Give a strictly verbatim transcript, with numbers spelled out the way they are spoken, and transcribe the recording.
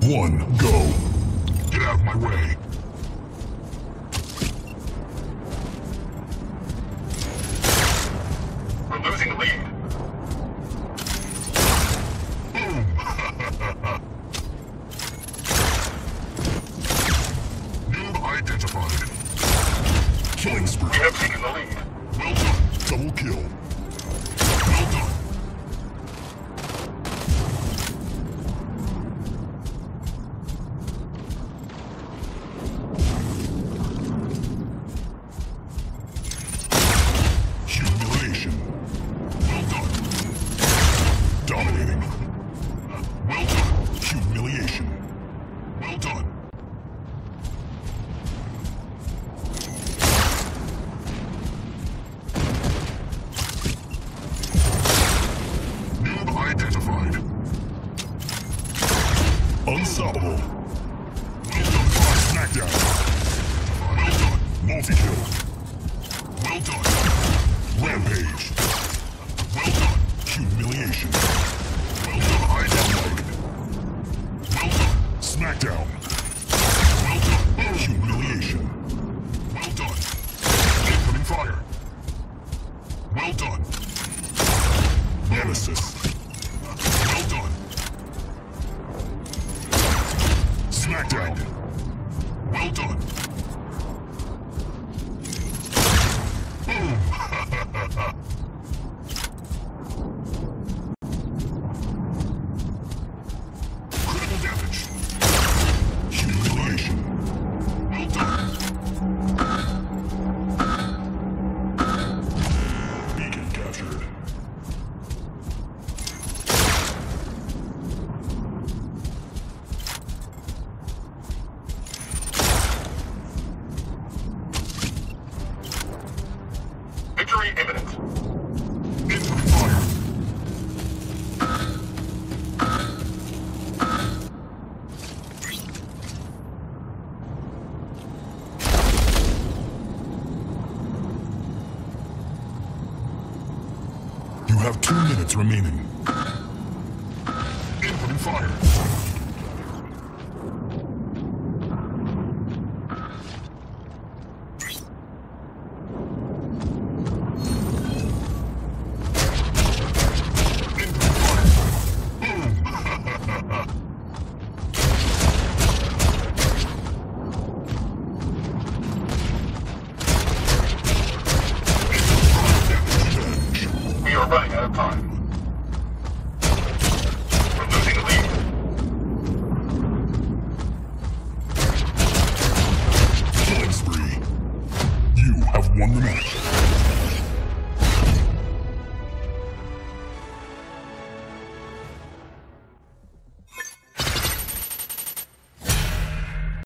one, go. Get out of my way. We're losing the lead. Boom! Noob identified. Killing spree. We have taken the lead. Well done. Double kill. Well done. Humiliation. Well done. Dominating. Well done. Humiliation. Well done. Noob identified. Unstoppable. Well done. Smackdown. Well done. Multi-kill. Well done. Rampage. Well done. Humiliation. Well done. Identified. Well done. Smackdown. Well done. Humiliation. Well done. Incoming fire. Well done. Nemesis. Well done. Smackdown. Well done. Boom! Critical damage. Humiliation. Well done. Beacon captured. Victory imminent. Incoming fire. You have two minutes remaining. Incoming fire. We are running out of time. We're losing the lead. Killing spree. You have won the match.